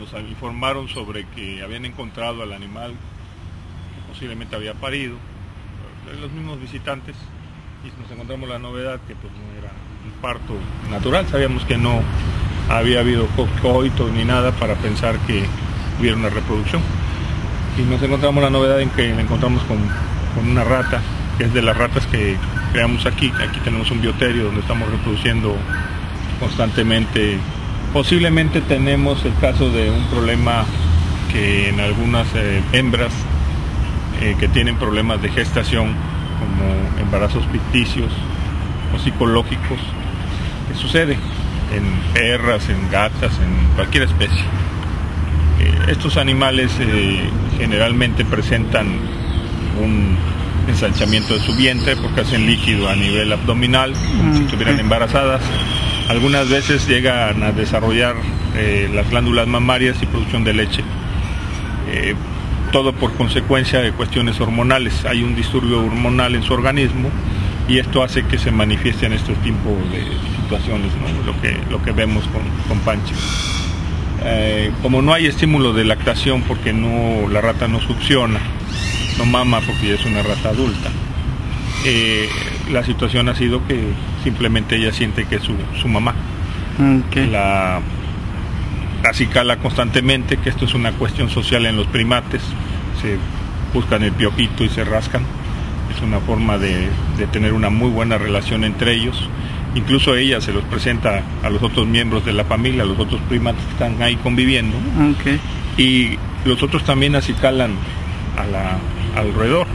nos informaron sobre que habían encontrado al animal que posiblemente había parido, los mismos visitantes, y nos encontramos la novedad que pues no era un parto natural. Sabíamos que no había habido coito ni nada para pensar que hubiera una reproducción, y nos encontramos la novedad en que la encontramos con una rata, que es de las ratas que creamos aquí. Aquí tenemos un bioterio donde estamos reproduciendo constantemente. Posiblemente tenemos el caso de un problema que en algunas hembras que tienen problemas de gestación, como embarazos ficticios o psicológicos, que sucede en perras, en gatas, en cualquier especie. Estos animales generalmente presentan un ensanchamiento de su vientre porque hacen líquido a nivel abdominal, como si estuvieran embarazadas. Algunas veces llegan a desarrollar las glándulas mamarias y producción de leche, todo por consecuencia de cuestiones hormonales. Hay un disturbio hormonal en su organismo y esto hace que se manifiesten estos tipos de situaciones, ¿no? Lo que vemos con Pancho. Como no hay estímulo de lactación porque la rata no succiona, no mama porque ya es una rata adulta, la situación ha sido que simplemente ella siente que es su mamá. Okay. La acicala constantemente, que esto es una cuestión social en los primates, se buscan el piojito y se rascan. Es una forma de tener una muy buena relación entre ellos. Incluso ella se los presenta a los otros miembros de la familia, a los otros primates que están ahí conviviendo. Okay. Y los otros también acicalan al roedor.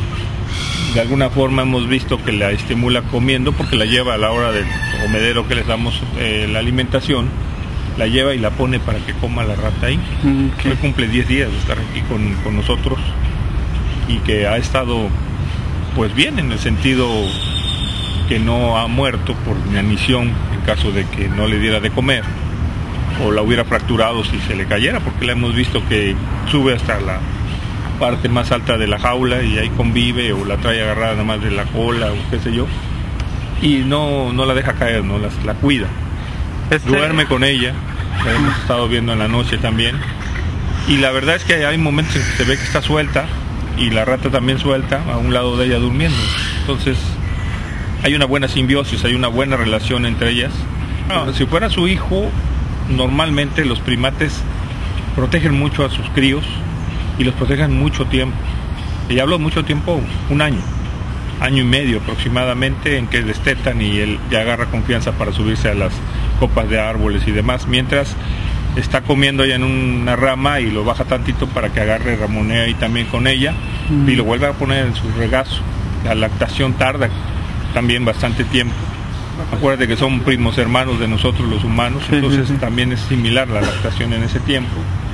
De alguna forma hemos visto que la estimula comiendo, porque la lleva a la hora del comedero que les damos la alimentación, la lleva y la pone para que coma la rata ahí. Okay. Hoy cumple 10 días de estar aquí con nosotros, y que ha estado pues bien, en el sentido que no ha muerto por inanición en caso de que no le diera de comer o la hubiera fracturado si se le cayera, porque la hemos visto que sube hasta la parte más alta de la jaula y ahí convive, o la trae agarrada nada más de la cola o qué sé yo, y no la deja caer, no la cuida. Duerme con ella, la hemos estado viendo en la noche también, y la verdad es que hay momentos en que se ve que está suelta y la rata también suelta a un lado de ella durmiendo. Entonces hay una buena simbiosis, hay una buena relación entre ellas. Si fuera su hijo, normalmente los primates protegen mucho a sus críos y los protegen mucho tiempo. Y hablo mucho tiempo, un año y medio aproximadamente, en que destetan y él ya agarra confianza para subirse a las copas de árboles y demás, mientras está comiendo ella en una rama y lo baja tantito para que agarre, ramonea y también con ella, y lo vuelve a poner en su regazo. La lactación tarda también bastante tiempo. Acuérdate que son primos hermanos de nosotros los humanos, entonces también es similar la lactación en ese tiempo.